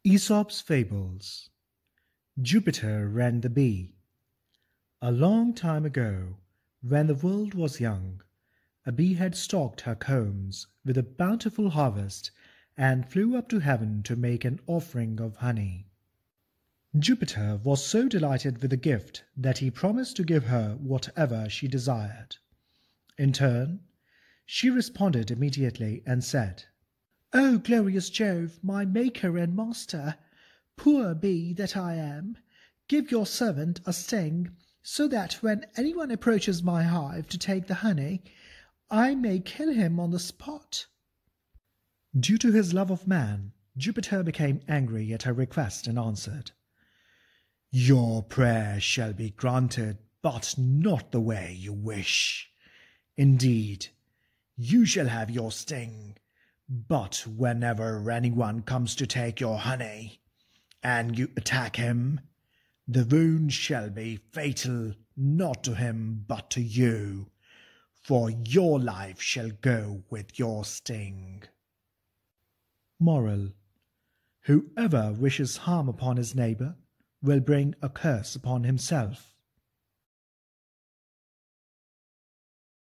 Aesop's Fables. Jupiter and the Bee. A long time ago, when the world was young, a bee had stocked her combs with a bountiful harvest and flew up to heaven to make an offering of honey. Jupiter was so delighted with the gift that he promised to give her whatever she desired. In turn, she responded immediately and said, "O glorious Jove, my maker and master, poor bee that I am, give your servant a sting, so that when anyone approaches my hive to take the honey, I may kill him on the spot." Due to his love of man, Jupiter became angry at her request and answered, "Your prayer shall be granted, but not the way you wish. Indeed, you shall have your sting, but whenever anyone comes to take your honey, and you attack him, the wound shall be fatal not to him but to you, for your life shall go with your sting." Moral: whoever wishes harm upon his neighbor will bring a curse upon himself.